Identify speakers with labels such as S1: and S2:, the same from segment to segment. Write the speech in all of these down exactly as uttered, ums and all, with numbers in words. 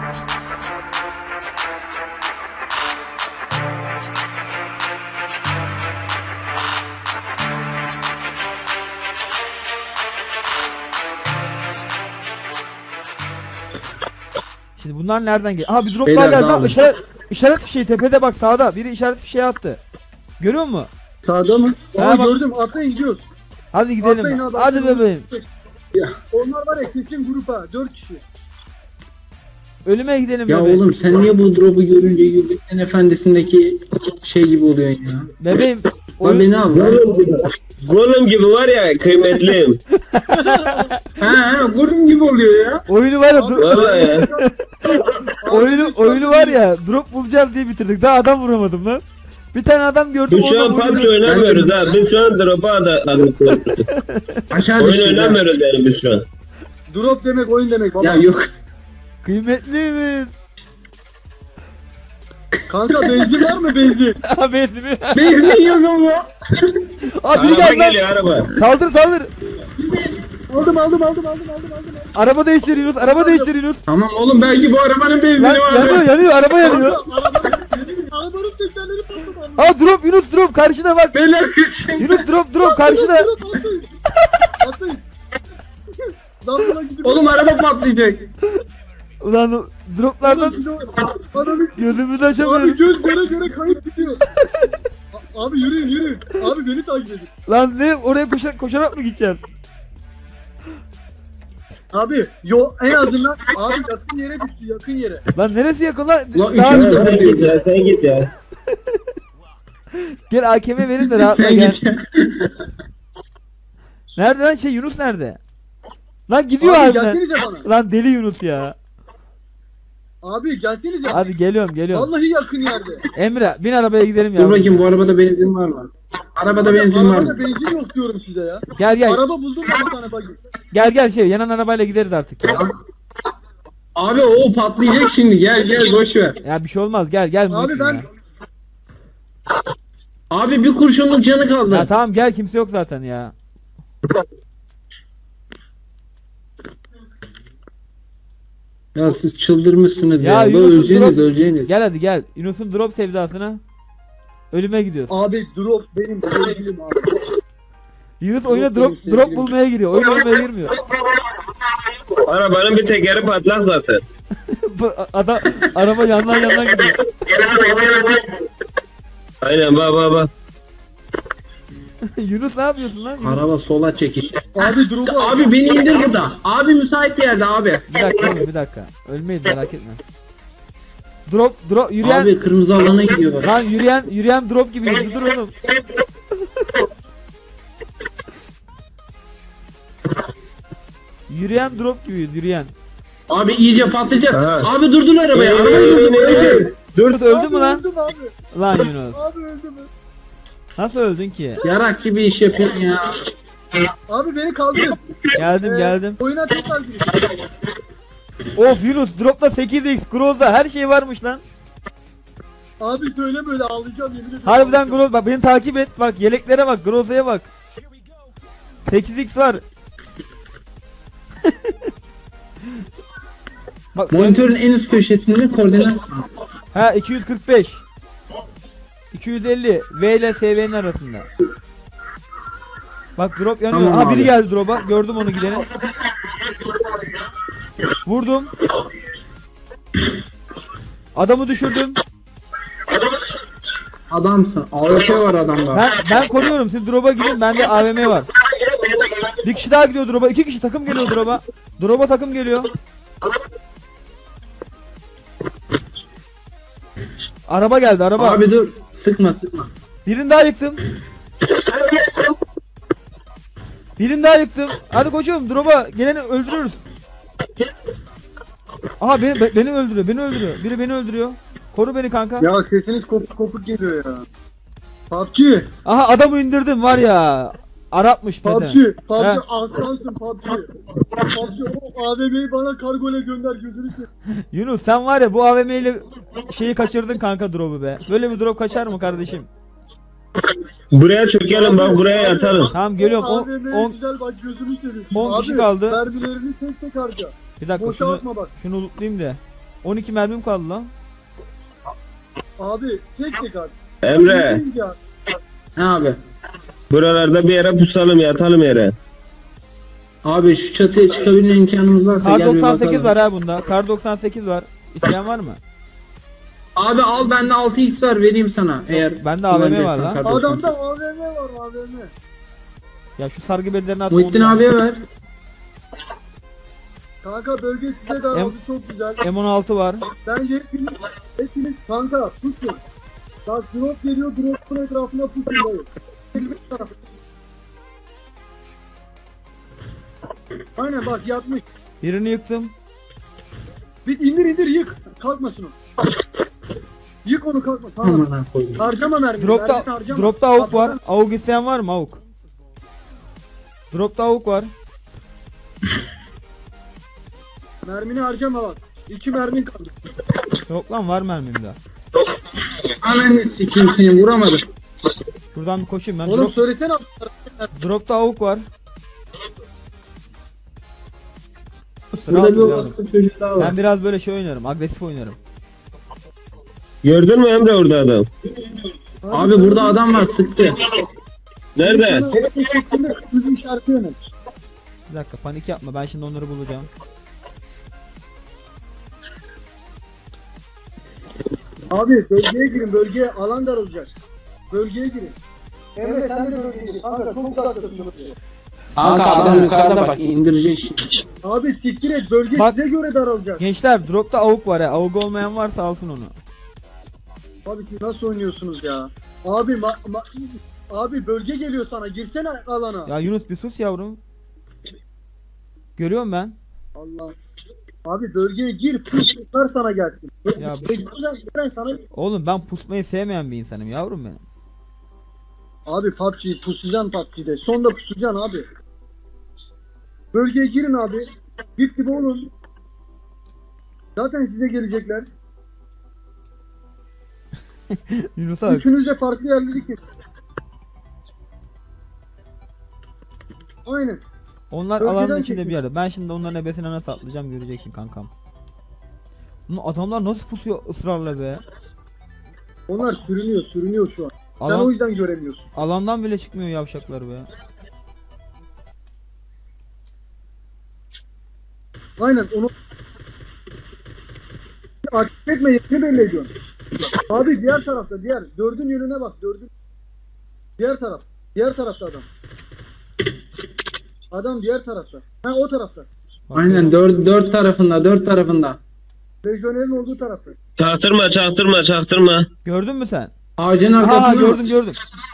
S1: Şimdi bunlar nereden geliyor? Aha bir drop daha geldi lan. İşaret, işaret fişeği tepede bak sağda. Biri işaret fişeği attı. Görüyor musun?
S2: Sağda mı? Aa
S1: Ha,
S2: gördüm. Atlayın gidiyoruz.
S1: Hadi gidelim.
S2: Atlayın abi,
S1: Hadi
S2: atlayın.
S1: bebeğim.
S2: Ya, onlar var ya kesin grupa. Dört kişi.
S1: Ölüme gidelim
S3: Ya
S1: bebeğim.
S3: oğlum sen niye bu drop'u görünce Yüzüklerin Efendisi'ndeki şey gibi oluyorsun ya?
S1: Bebeğim.
S3: Lan beni al.
S4: Golem gibi var ya kıymetlim.
S3: Ha ha Golem gibi oluyor ya.
S1: Oyunu var ya. dro-
S4: Vallahi ya.
S1: oyunu oyunu var ya. Drop bulacağım diye bitirdik. Daha adam vuramadım lan. Bir tane adam gördüm.
S4: Biz şu an
S1: onunla
S4: P U B G
S1: vurdum.
S4: oynamıyoruz ha. Biz şu an drop'a da
S3: Aşağı
S4: oyun
S3: düştü ya.
S4: oynamıyoruz yani biz şu an.
S2: Drop demek oyun demek baba.
S3: Ya yok.
S1: Kıymetlimiz.
S2: Kanka benzin var mı benzin?
S1: Abi mi?
S3: Benzin yok ama.
S1: Abi biri
S4: Araba
S1: geldi lan.
S4: geliyor araba.
S1: Saldır saldır.
S2: Aldım aldım aldım aldım aldım aldım.
S1: Araba değiştir Yunus. Araba değiştir Yunus.
S3: Tamam oğlum belki bu arabanın benzini
S1: Lan
S3: var.
S1: yanıyor yanıyor. Araba yanıyor.
S2: Kanka arabanın, arabanın tekerleri patladı.
S1: Aa drop Yunus drop. Karşıda bak.
S3: Beyler kaçın.
S1: Yunus drop drop karşıda.
S2: Atlayın. Atlayın. Lan buradan gidip.
S3: Oğlum araba patlayacak.
S1: Ulan o droplardan
S2: Ananı
S1: gözümüzü
S2: abi
S1: açamıyorum.
S2: göz göre göre kayıp gidiyor. A- abi yürüyün yürüyün. Abi beni takip edin.
S1: Lan ne oraya koşa, koşarak mı gideceğiz?
S2: Abi yo en azından abi yakın yere düştü yakın yere.
S1: Lan neresi yakın lan?
S3: Lan
S1: Daha-
S3: üçümüz de
S4: Sen git
S3: buradayız.
S4: ya sen git ya.
S1: Gel A K M verin de rahatla
S3: Sen
S1: gel.
S3: git ya.
S1: Nerede lan şey Yunus nerede? Lan gidiyor
S2: Abi
S1: abi.
S2: gelsenize bana.
S1: Lan deli Yunus ya.
S2: Abi gelsenize.
S1: Hadi geliyorum geliyorum.
S2: Vallahi yakın yerde.
S1: Emre bin arabaya gidelim
S3: Dur
S1: ya.
S3: bakayım bu arabada benzin var mı? Arabada
S2: Abi,
S3: benzin var
S2: arabada
S3: mı?
S2: benzin yok diyorum size ya.
S1: Gel gel.
S2: Araba buldum ben bir tane bagi.
S1: Gel gel şey yanan arabayla gideriz artık ya.
S3: Abi o patlayacak şimdi gel gel boş ver.
S1: Ya bir şey olmaz gel gel.
S2: Abi
S1: Muhittin
S2: ben
S1: ya.
S3: Abi bir kurşunluk canı kaldı.
S1: Ya tamam gel kimse yok zaten ya.
S3: Ya siz çıldırmışsınız
S1: Ya
S3: ya. ya.
S1: Yunus'un
S3: Öleceğiniz
S1: drop-
S3: öleceğiniz.
S1: Gel hadi gel. Yunus'un drop sevdasına. Ölüme gidiyoruz.
S2: abi drop benim sevgilim abi.
S1: Yunus
S2: drop
S1: oyuna
S2: benim
S1: drop
S2: sevgilim.
S1: drop bulmaya giriyor. Oyun oynamaya girmiyor.
S4: Arabanın bir tekeri patlak zaten.
S1: Bu adam araba yandan yandan gidiyor.
S4: Aynen bak bak bak.
S1: Yunus ne yapıyorsun lan? Yunus?
S3: Araba sola çekiş.
S2: Abi drop'u al.
S3: Abi beni indir burada. Abi müsait bir yerde abi.
S1: Bir dakika oğlum bir dakika. Ölmeyiz merak etme. Drop drop yürüyen
S3: Abi kırmızı alana gidiyor bak.
S1: lan yürüyen yürüyen drop gibi yürü dur oğlum. Yürüyen drop gibi yürüyen.
S3: Abi iyice patlayacağız.
S4: Ha.
S3: Abi durdur arabayı. Arabayı durdur. Öleceğiz.
S1: Yunus öldü
S2: Abi
S1: mü lan?
S2: öldüm abi.
S1: Lan Yunus.
S2: Abi öldüm.
S1: Nasıl öldün ki?
S3: Yarak gibi iş yapıyorsun ya.
S2: Abi beni kaldırın.
S1: Geldim
S2: Ee,
S1: geldim.
S2: Oyuna tekrar girin.
S1: Of Yunus dropla sekiz x Groza her şey varmış lan.
S2: Abi söyle böyle ağlayacağım yemin ediyorum.
S1: Harbiden Groza bak beni takip et bak yeleklere bak Groza'ya bak. sekiz x var. Bak
S3: Monitörün en üst köşesinde koordinat.
S1: ha iki yüz kırk beş. iki yüz elli V ile S V'nin arasında. Bak drop yanıyor.
S3: Tamam
S1: Ha biri
S3: abi.
S1: geldi drop'a. Gördüm onu gideni. Vurdum. Adamı düşürdüm.
S3: Adamsın. A W P var adamda.
S1: Ben ben koruyorum. Siz drop'a gidin. Bende A V M var. Bir kişi daha gidiyor drop'a. İki kişi takım geliyor drop'a. Drop'a takım geliyor. Araba geldi araba.
S3: Abi dur. Sıkma sıkma.
S1: Birini daha yıktım. Birini daha yıktım. Hadi koçum drop'a geleni öldürürüz. Aha beni, be- beni öldürüyor. Beni öldürüyor. Biri beni öldürüyor. Koru beni kanka.
S2: Ya sesiniz kopuk kopuk geliyor ya. P U B G.
S1: Aha adamı indirdim var ya. Arapmış
S2: P U B
S1: pede.
S2: G. P U B
S1: He.
S2: G aslansın P U B G. P U B G o A V M'yi bana kargoyla gönder gözünü seveyim.
S1: Yunus sen var ya bu A V M ile şeyi kaçırdın kanka drop'u be. Böyle bir drop kaçar mı kardeşim?
S4: Buraya çökelim bak buraya yatalım.
S1: Tamam geliyorum.
S2: A V M'ye
S1: on
S2: güzel bak gözünü seveyim.
S1: on
S2: Abi,
S1: kişi kaldı.
S2: mermilerini tek tek harca.
S1: Bir dakika
S2: Boşa
S1: şunu,
S2: atma bak.
S1: şunu lootlayayım da. on iki mermim kaldı lan.
S2: Abi tek tek abi.
S4: Emre.
S2: Ya.
S3: Ne abi?
S4: Buralarda bir yere pusalım yatalım yere.
S3: Abi şu çatıya çıkabilme imkanımız varsa
S1: Kar
S3: gel bir
S1: doksan sekiz
S3: bakalım.
S1: var ha bunda. Kar doksan sekiz var. İsteyen var mı?
S3: Abi al bende altı x var vereyim sana eğer.
S1: Bende A V M var
S3: kullanacaksan
S1: lan.
S3: kar doksan sekiz.
S2: Adamda A V M var A V M.
S1: Ya şu sargı bezlerini at.
S3: Muhittin
S1: onu-
S3: abiye ver.
S2: Kanka bölge size daraldı
S1: Em-
S2: çok güzel.
S1: M on altı var.
S2: Bence hepiniz, hepiniz kanka tutun. Bak drop geliyor, drop'un etrafına tutun dayı. Aynen bak yatmış.
S1: Birini yıktım.
S2: Bir indir indir yık. Kalkmasın o. Yık onu kalkma. Tamam.
S3: Aman koyayım.
S2: Harcama mermi.
S1: Dropta,
S2: mermi harcama.
S1: dropta avuk var.
S2: Kafadan-
S1: Avuk isteyen var mı avuk? Dropta avuk var.
S2: Mermini harcama bak. İki mermin kaldı.
S1: Yok lan var mermim daha.
S3: Ananı sikeyim seni vuramadım.
S1: Şuradan bir koşayım ben.
S2: Oğlum
S1: Drop,
S2: söylesene.
S1: dropta avuk var.
S3: Burada bir
S1: Rahat ol
S3: orospu çocuk daha var.
S1: Ben biraz böyle şey oynarım. Agresif oynarım.
S4: Gördün mü Emre orada adam?
S3: Abi burada adam var sıktı.
S4: Nerede?
S2: Bizim şarkı yönet.
S1: Bir dakika panik yapma. Ben şimdi onları bulacağım.
S2: Abi bölgeye girin, bölgeye alan daralacak. Bölgeye girin. Emre sen de bölgeye gir. Kanka çok uzaktasın bölgeye.
S3: Kanka adam yukarıda bak indirecek şimdi.
S2: Abi siktir et, bölge
S1: Bak-
S2: size göre daralacak.
S1: Gençler dropta avuk var ya. Avuk olmayan varsa alsın onu.
S2: Abi siz nasıl oynuyorsunuz ya? Abi ma- ma- abi bölge geliyor sana, girsene alana.
S1: Ya Yunus bir sus yavrum. Görüyorum ben.
S2: Allah. Abi bölgeye gir, puslar sana gelsin.
S1: Ya bu-
S2: Bölgeden ben sana...
S1: Oğlum ben pusmayı sevmeyen bir insanım yavrum benim.
S2: Abi P U B G, pusacaksın P U B G'de. Sonda pusacaksın abi. Bölgeye girin abi. Dip dibe olun. Zaten size gelecekler.
S1: Yunus abi.
S2: Üçünüz de farklı yerleri ki. Aynen.
S1: Onlar
S2: Bölgeden
S1: alanın içinde
S2: kesin.
S1: bir yerde. Ben şimdi onların ebesine nasıl atlayacağım göreceksin kankam. Bunu adamlar nasıl pusuyor ısrarla be.
S2: Onlar sürünüyor, sürünüyor şu an. Sen o
S1: Alan,
S2: yüzden göremiyorsun.
S1: alandan bile çıkmıyor yavşaklar be.
S2: Aynen onu aktif etme yerini belli ediyorsun. Abi diğer tarafta, diğer dördün yönüne bak, dördün. Diğer taraf, diğer tarafta adam. Adam diğer tarafta. Ha o tarafta.
S3: Aynen dört, dört tarafında dört tarafında.
S2: Lejyonerin olduğu tarafta.
S4: Çaktırma çaktırma çaktırma.
S1: Gördün mü sen?
S3: Ağacın
S1: Aha
S3: arkasında.
S1: gördüm gördüm.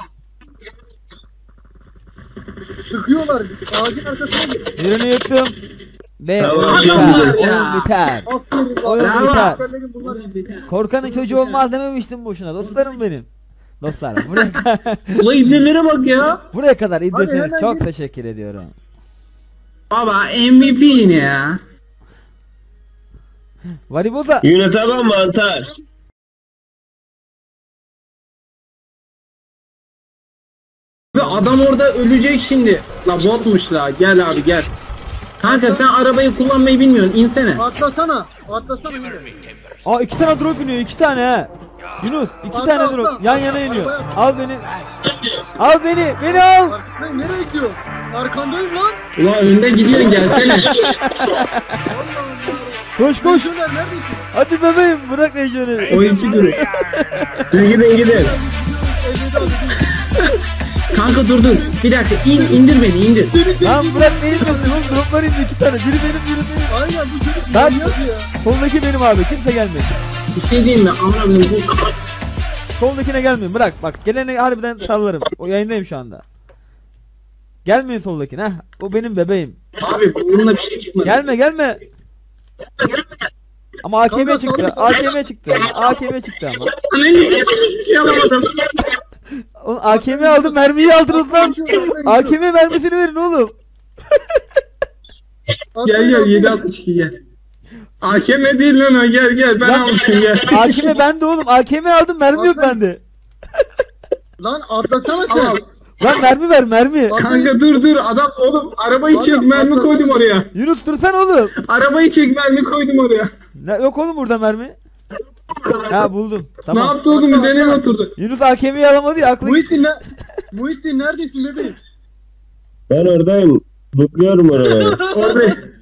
S2: Sıkıyorlar. Ağacın arkasına gir.
S1: Birini yıktım. Ve
S4: Tamam,
S1: oyun
S4: şimdi.
S1: biter. Oyun biter.
S2: Aferin.
S1: Oyun
S2: lan.
S1: biter.
S2: Askerlerin bunlar işte.
S1: Korkanın çocuğu olmaz dememiştim boşuna dostlarım benim. Dostlar buraya,
S4: Ulan ibnelere bak ya.
S1: buraya kadar
S2: Hadi
S1: izlediğiniz
S2: hemen
S1: çok
S2: gir.
S1: teşekkür ediyorum.
S3: Baba M V P yine ya.
S1: Variboza.
S4: Yunus'a bak mantar.
S3: Ve adam orada ölecek şimdi. La botmuş la gel abi gel. Kanka sen arabayı kullanmayı bilmiyorsun insene.
S2: Atlasana. Atlasana yine.
S1: Aa iki tane drop iniyor iki tane he. Yunus iki
S2: Atla,
S1: tane
S2: atla.
S1: drop yan yana iniyor.
S2: Arabaya atla.
S1: Al beni. Al beni. Beni al.
S2: Arkandayım, nereye gidiyor? Arkandayım lan.
S3: Ulan önde gidiyorsun gelsene.
S2: Allah Allah.
S1: Koş koş.
S2: Lejyoner neredesin?
S1: Hadi bebeğim bırak lejyonu.
S3: O iki durum.
S4: Siz gidin gidin.
S2: Elveda abi.
S3: Kanka dur dur. Bir dakika in, indir beni indir.
S1: Lan bırak beni diyorsun oğlum droplar indi iki tane. Biri benim biri benim.
S2: Aynen bu çocuk
S1: Lan.
S2: manyak ya.
S1: Soldaki benim abi kimse gelmiyor.
S3: Bir şey diyeyim mi? Amına koyayım bu.
S1: Soldakine gelmeyin bırak bak gelene harbiden sallarım. O yayındayım şu anda. Gelmeyin soldakine ha. O benim bebeğim.
S3: Abi bununla bir şey çıkmadı.
S1: Gelme gelme. Ama A K M
S2: Kanka,
S1: çıktı.
S2: kanka.
S1: A K M çıktı. A K M çıktı ama.
S3: Ananı bir şey alamadım.
S1: Oğlum A K M aldım mermiyi aldınız lan. A K M mermisini verin oğlum.
S3: Gel gel yedi altmış iki gel. A K M değil lan o gel gel ben
S1: Lan-
S3: almışım gel.
S1: A K M bende oğlum. A K M aldım mermi yok
S2: Aferin.
S1: bende.
S2: Lan atlasana sen.
S3: Tamam.
S1: Lan mermi ver mermi.
S3: Kanka dur dur adam oğlum arabayı çek mermi koydum oraya.
S1: Yunus dursan oğlum.
S3: Arabayı çek mermi koydum oraya.
S1: Ne, yok oğlum burada mermi. Ha buldum.
S3: Ne
S1: Tamam.
S3: yaptı oğlum üzerine mi oturdu?
S1: Yunus A K M'yi alamadı ya aklı gitti.
S2: Muhittin, ne? Muhittin neredesin bebeğim?
S4: Ben oradayım. Zıplıyorum oraya.
S3: Orada